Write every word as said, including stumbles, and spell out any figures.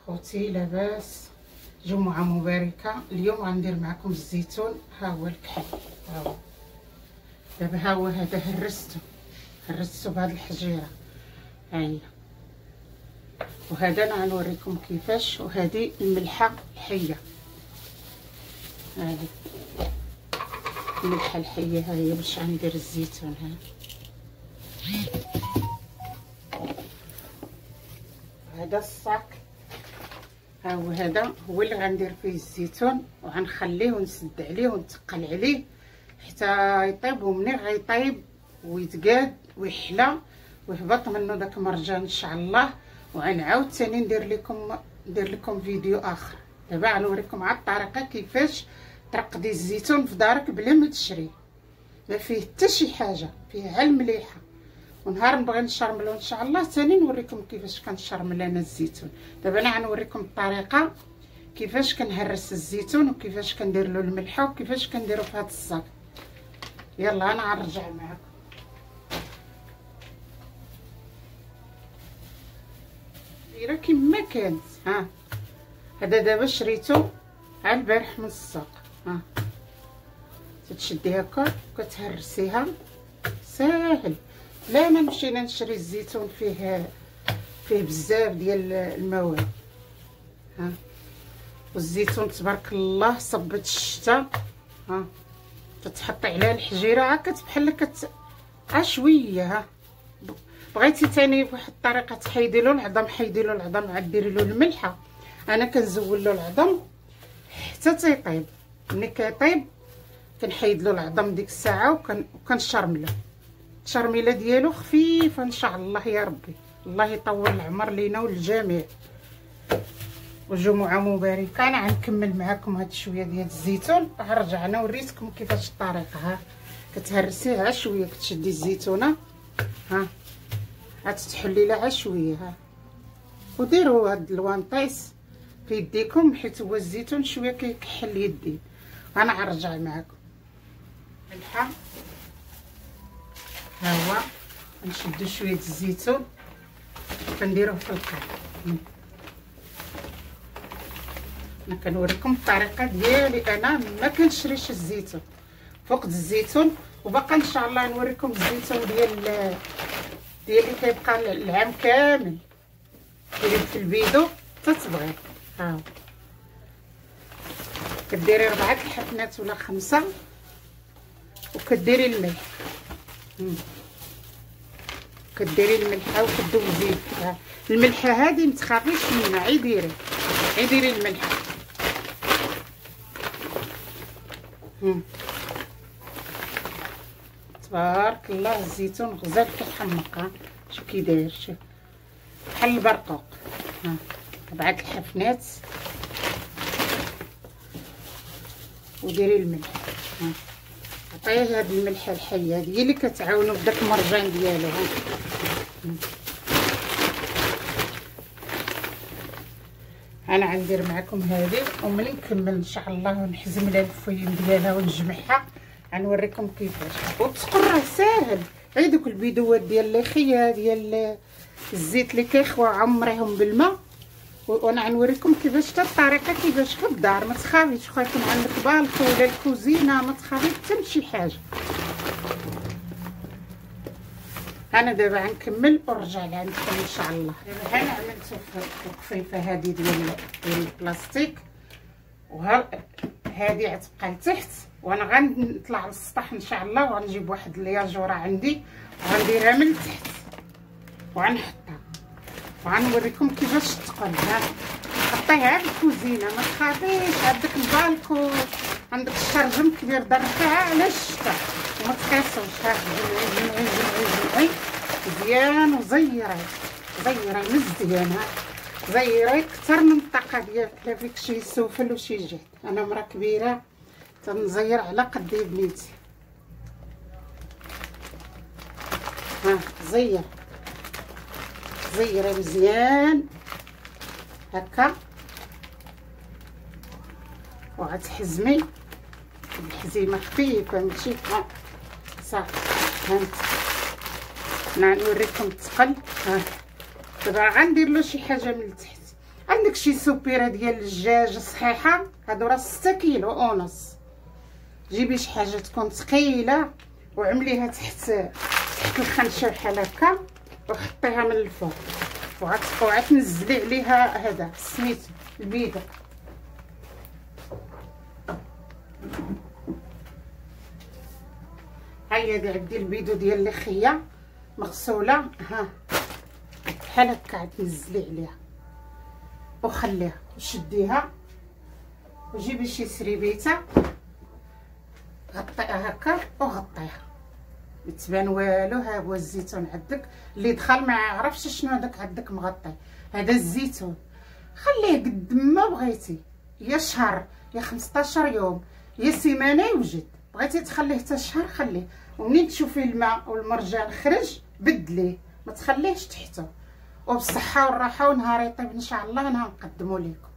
خوتي لاباس؟ جمعة مباركة. اليوم غندير معكم الزيتون. ها هو الكحل، ها هو دابا، ها هو هذا هرستو هرستو بهاد الحجيره، ها هي. وهذا انا غنوريكم كيفاش. وهذه الملحه الحيه، هذه الملحه الحيه، ها هي باش غندير الزيتون. ها هذا الصاك، ها هو هذا هو اللي غندير فيه الزيتون، وغنخليه ونسد عليه ونتقل عليه حتى يطيب. ومنين غيطيب ويتقاد ويحلى ويهبط منه داك المرجان ان شاء الله، وغنعاود ثاني ندير لكم ندير لكم فيديو اخر. دابا غنوريكم على الطريقه كيفاش ترقدي الزيتون في دارك بلا ما تشريه، ما فيه حتى شي حاجه، فيه غير المليحه. ونهار نبغي نشرملو ان شاء الله ثاني نوريكم كيفاش كنشرمل انا الزيتون. دابا انا غنوريكم الطريقه كيفاش كنهرس الزيتون وكيفاش كندير له الملحه وكيفاش كنديرو في هذا الصاك. يلا انا غنرجع معكم. دايره كما كانت. ها هذا دابا شريتو ها البارح من السوق. ها تتشدي هكا وكتهرسيها، ساهل. لا ما مشينا نشري الزيتون فيه فيه بزاف ديال المواد. ها والزيتون تبارك الله صبت الشتاء. ها تتحطي عليها الحجيره هكا بحال كت شويه. ها بغيتي ثاني بواحد الطريقه تحيدي له العظم، حيدي له العظم عاد ديري له الملحه. انا كنزول له العظم حتى تيطيب. ملي كيطيب كنحيد له العظم ديك الساعه وكن وكنشرملو. التشرميله ديالو خفيفه ان شاء الله يا ربي. الله يطول العمر لينا وللجميع، وجمعه مباركه. انا غنكمل معكم هاد شويه ديال الزيتون، غنرجع انا وريتكم كيفاش الطريقه. ها كتهرسيه غير شويه، كتشدي الزيتونه ها غتتحلي لها غير شويه. ها وديروا هاد الوانطيس في يديكم حيت هو الزيتون شويه كيكحل اليدين. انا غنرجع معكم. ملحه، ها هو نشدو شويه الزيتون كنديروه في القاع. انا كنوريكم الطريقه ديالي. انا ما كنشريش الزيتون، فقد الزيتون. وباقا ان شاء الله نوريكم الزيتون ديال ديال اللي كيبقى العام كامل. ديري في البيدو تتبغي. ها كديري ربعه الحفنات ولا خمسه، وكديري الملح. كديري الملحه وكدوزي الملحه هذه متخافيش منها، عي ديري عي ديري الملحه. تبارك الله الزيتون غزال كيحمق. ها شوف كي داير، شوف بحال البرقوق. ها ربعه الحفنات وديري الملح. ها عطيه هاد الملحه الحيه هذه هي اللي كتعاونو بداك المرجان ديالو. ها انا غندير معكم هذه، وملي نكمل ان شاء الله ونحزم لها الفويم ديالها ونجمعها غنوريكم كيفاش. وتقرا ساهل. غير دوك البيدوات ديال ليخيه ديال الزيت اللي كيخوا عمريهم بالماء، وانا غنوريكم كيفاش حتى الطريقه كيفاش في الدار. ما تخافيش، واخا يكون عندك بالكو ولا الكوزينه ما تخافي حتى من شي حاجه. انا دابا غنكمل ونرجع لعندكم ان شاء الله. دابا انا عملت في القفيفه هذه ديال ديال البلاستيك، وها هذه غتبقى لتحت، وانا غنطلع للسطح ان شاء الله وغنجيب واحد الياجوره عندي وغنديرها من التحت وغنحطها وغنوريكم كيفاش تقل. ها حطيها في الكوزينه ما تخافيش. عندك البالكو عندك الشرجم كبير درتها على الشتا وما تقيسوش. ها جمعي جمعي جمعي مزيان وزيري زيري مزيان. ها زيري كثر من الطاقه ديالك. لا فيك شي سفل وشي جهد. انا مرا كبيره تنزير على قدي بنيتي. ها زير زيري مزيان هكا وغتحزمي بحزيمه خفيفه ماشي. ها صافي هانت. انا غنوريكم الثقل. ها دابا غندير له شي حاجه من التحت. عندك شي سوبيره ديال الدجاج صحيحه، هادو راه ستة كيلو ونص. جيبي شي حاجه تكون ثقيله وعمليها تحت تحت الخنشه بحال هكا وحطيها من الفوق، وعاد تنزلي عليها هذا سميتو البيضه. هيا دي عندي البيضو ديال اللخيه مغسوله، ها بحال هكا عاد تنزلي عليها وخليها وشديها، وجيبي شي سريبيته غطيها هكا وغطيها ما تبان والو. ها هو الزيتون عندك اللي دخل ما يعرفش شنو هذاك عندك مغطي، هذا الزيتون خليه قد ما بغيتي، يا شهر يا خمسطاشر يوم يا سيمانه يوجد. بغيتي تخليه حتى شهر خليه، ومنين تشوفي الماء والمرجان خرج بدليه، ما تخليهش تحته. وبالصحه والراحه ونهار يطيب ان شاء الله انا نقدمه لكم.